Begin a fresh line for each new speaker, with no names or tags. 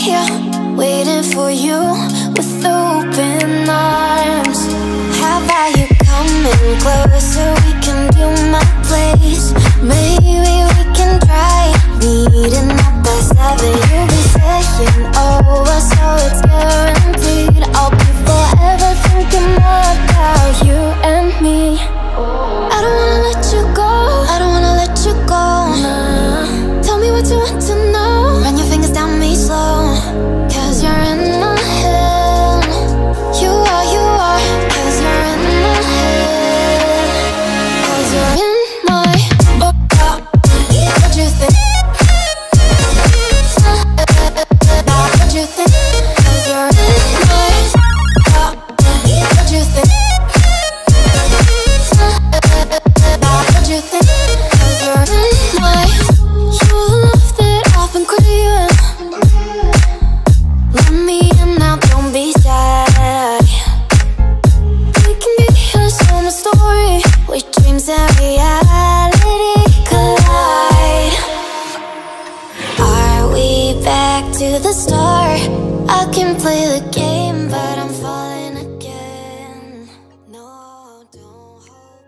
here, waiting for you with open arms. How about you coming closer? We can do my place. Maybe we can try meeting up by 7. You'll be saying over, so it's guaranteed. I'll be forever thinking more about you and me. I don't wanna let you go, I don't wanna let you go, nah. Tell me what you want to know, run your fingers down me slow. Cause you're in my head, you are, cause you're in my head. Cause you're in my, what you think? What you think? Cause you're in my, what you think? What you think? Cause you're in my, you're the love that I've been craving. Let me in now, don't be shy. We can be a summer story where dreams and reality collide. Are we back to the start? I can play the game, but I'm falling.